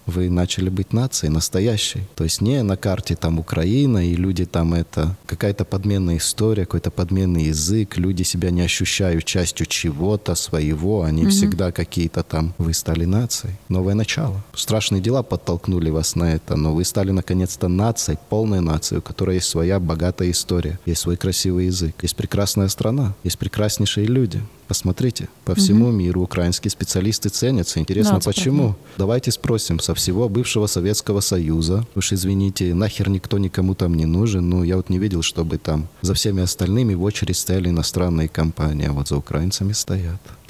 вы начали быть нацией настоящей. То есть не на карте там Украина, и люди там это какая-то подменная история, какой-то подменный язык, люди себя не ощущают частью чего-то своего, они всегда какие-то там. Вы стали нацией. Новое начало. Страшные дела подтолкнули вас на это, но вы стали наконец-то нацией, полной нацией, у которой есть своя богатая история, есть свой красивый язык, есть прекрасная страна, есть прекраснейшие люди. Посмотрите, по всему миру украинские специалисты ценятся. Интересно, почему? Давайте спросим со всего бывшего Советского Союза. Уж извините, нахер никто никому там не нужен. Но я вот не видел, чтобы там за всеми остальными в очередь стояли иностранные компании, а вот за украинцами стоят.